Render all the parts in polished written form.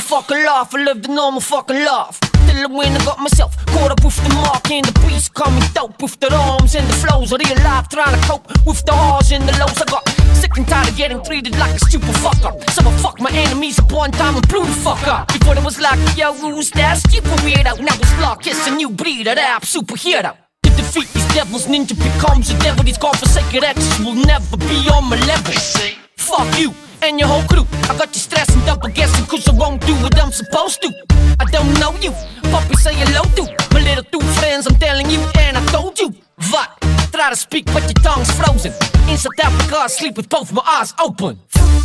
fucking life, I lived a normal fucking life. Till when I got myself caught up with the mark and the beast coming dope with the arms and the flows of real life, trying to cope with the highs and the lows. I got sick and tired of getting treated like a stupid fucker, so I fucked my enemies up one time and blew the fuck up. Before it was like, yo, who's that stupid weirdo? Now it's like it's a new breed of rap superhero. To defeat these devils, ninja becomes a devil. These godforsaken exes will never be on my level. Fuck you and your whole crew. I got you stressing, double guessing, cause I won't do what I'm supposed to. I don't know you, puppy say hello to my little two friends, I'm telling you, and I told you. What? Try to speak but your tongue's frozen. In South Africa I sleep with both my eyes open.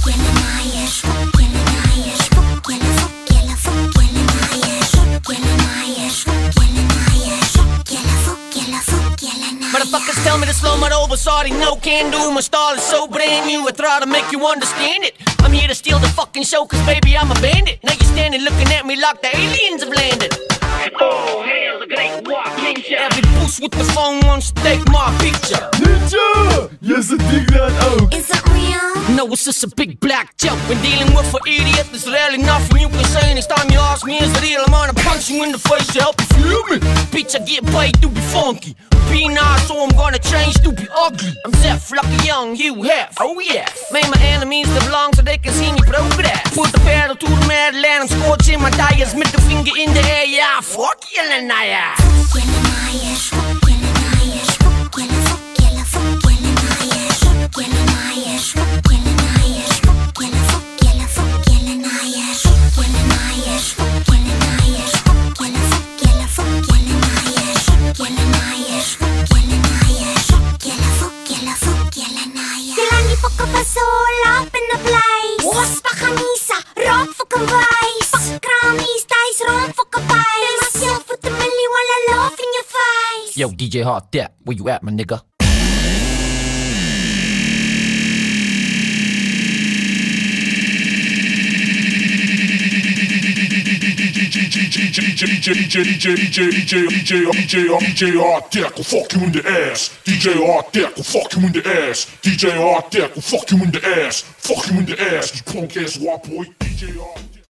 Motherfuckers tell me to slow my roll, but sorry, no can do. My style is so brand new, I try to make you understand it. I'm here to steal the fucking show, cause baby I'm a bandit. Now you're standing looking at me like the aliens have landed. Oh, hail the great walk ninja. Every boost with the phone wants to take my picture. Ninja! Yes, I dig that out. Is it real? No, it's just a big black joke. When dealing with an idiot, there's rarely nothing you can say. Next time you ask me, is it real? I'm gonna punch you in the face to help you feel me. Bitch, I get paid to be funky. Be nice, so I'm gonna change to be ugly. I'm Zeph, lucky young, you have. Oh yeah. Made my enemies live long so they can see me progress. Put the pedal to the metal and I'm scorching my tires. Middle finger in the air, yeah. Fuck you, Lanaya. Up in the place. Was pa camisa, rock fucking vice. Fuck Grammys, dice, run fucking pies. Myself with the milli while I laugh in your face. Yo, DJ Hard That, where you at, my nigga? DJ Hard Deck will fuck you in the ass. DJ Hard Deck will fuck you in the ass. DJ Hard Deck will fuck you in the ass. Fuck you in the ass, you punk ass white boy. DJ Hard